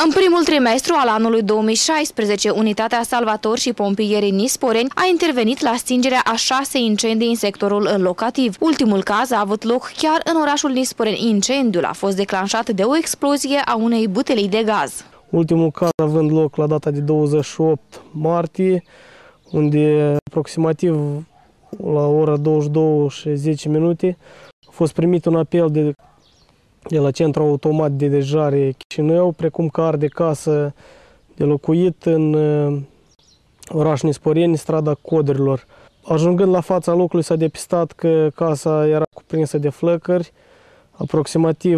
În primul trimestru al anului 2016, unitatea Salvator și pompierii Nisporeni a intervenit la stingerea a 6 incendii în sectorul locativ. Ultimul caz a avut loc chiar în orașul Nisporeni. Incendiul a fost declanșat de o explozie a unei butelii de gaz. Ultimul caz având loc la data de 28 martie, unde aproximativ la ora 22:10 a fost primit un apel de la Centrul Automat de Dejare Chișinău, precum că arde casă de locuit în orașul Nisporeni, strada Codrilor. Ajungând la fața locului s-a depistat că casa era cuprinsă de flăcări, aproximativ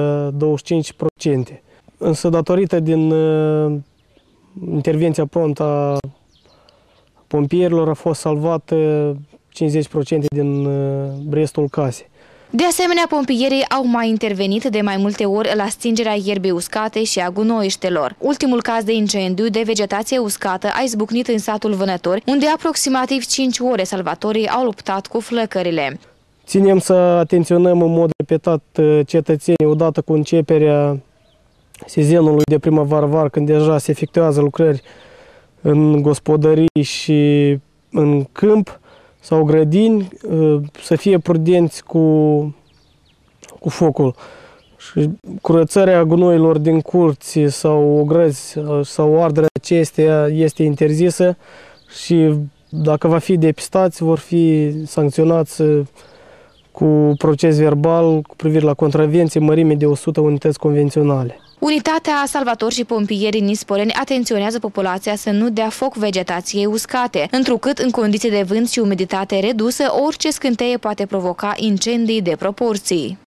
25%. Însă datorită din intervenția promptă a pompierilor a fost salvată 50% din restul casei. De asemenea, pompierii au mai intervenit de mai multe ori la stingerea ierbii uscate și a gunoiștelor. Ultimul caz de incendiu de vegetație uscată a izbucnit în satul Vânători, unde aproximativ 5 ore salvatorii au luptat cu flăcările. Ținem să atenționăm în mod repetat cetățenii odată cu începerea sezonului de primăvară, când deja se efectuează lucrări în gospodării și în câmp sau grădini, să fie prudenți cu focul. Și curățarea gunoilor din curți sau grăzi sau arderea acesteia este interzisă și dacă va fi depistați, vor fi sancționați cu proces verbal cu privire la contravenție mărime de 100 unități convenționale. Unitatea Salvator și pompierii Nisporeni atenționează populația să nu dea foc vegetației uscate, întrucât în condiții de vânt și umiditate redusă, orice scânteie poate provoca incendii de proporții.